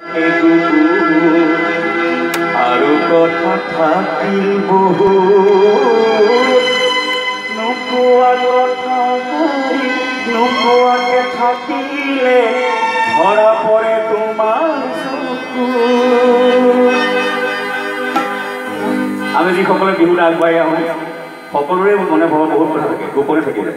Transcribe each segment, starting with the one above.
আৰু কথা থাকিল বহু নোকোৱা কথা নোকোৱাকে থাকিলে ধৰা পৰে তোমাৰ চকু। আমি যিসকলে বিহুত আগবাঢ়ি আহোঁ সকলোৰে মনে ভবা বহুত কথা থাকে, গোপনে থাকিলে।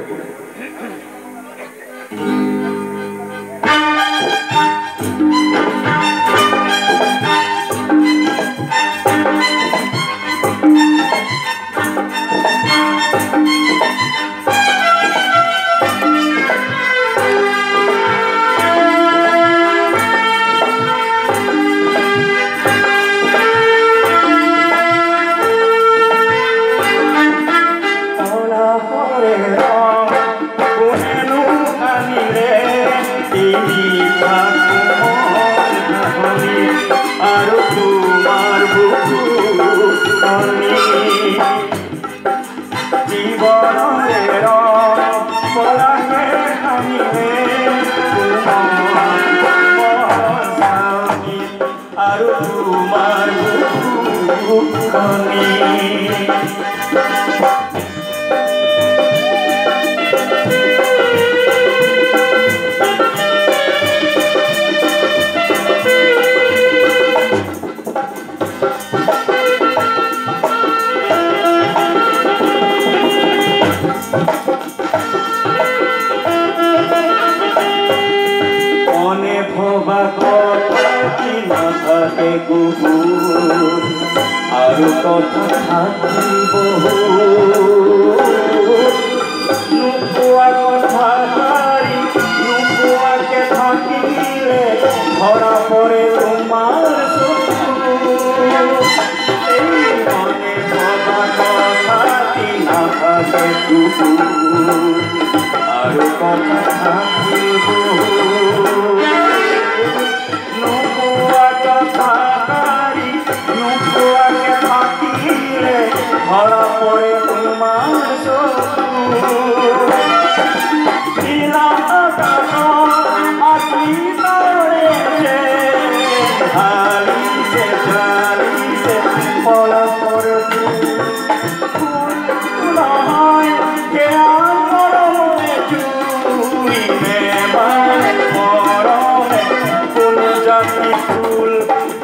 আৰু তোমাৰ জীৱনৰে পৰাহে ভাঙিলে আৰু তোমাৰ মনে ভবা কথা কি নাথাকে গুহুত আৰু কথা থাকিব নোকোৱা কথা হাৰি নোকোৱাকে থাকিলে ধৰা পৰে তোমাৰ চকু। এই মনে ভবা কথা কি নাথাকে গুহুত আৰু কথা থাকিব নোকোৱা কথা হাৰি নোকোৱাকে থাকিলে ধৰা পৰে তোমাৰ চকু। নীলা আকাশৰ আশীষৰে ঢালিছে ঢালিছে পলকৰ ফুল নহয় সেয়া মৰমে জুইনে বাৰে মৰমে ফুল জাতি ফুল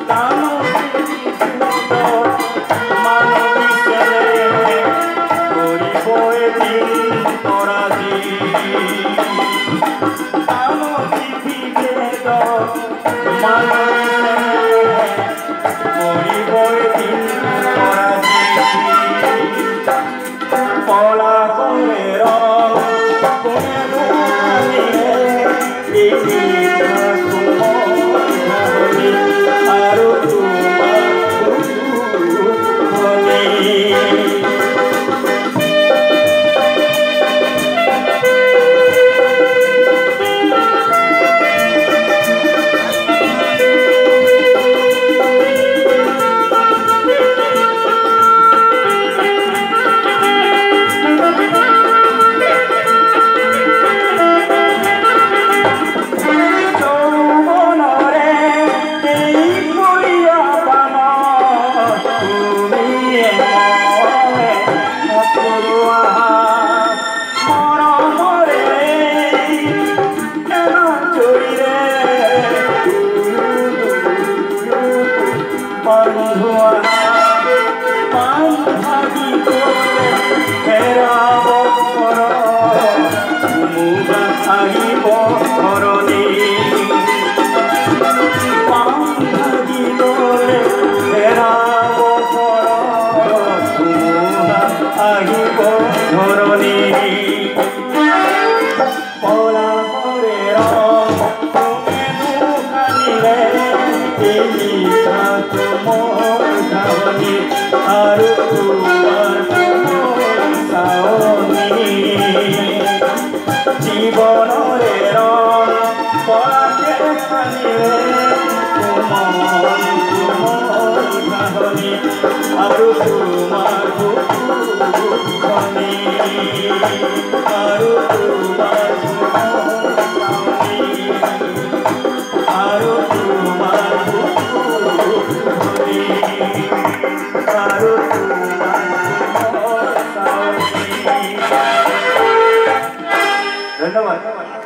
জীবনরে রং পরাকে খানিলে কোমল কোমল ঘাহনি আৰু তোমাৰ বুকুখনি আৰু তোমাৰ বুকুখনি আৰু তোমাৰ ধন্যবাদ।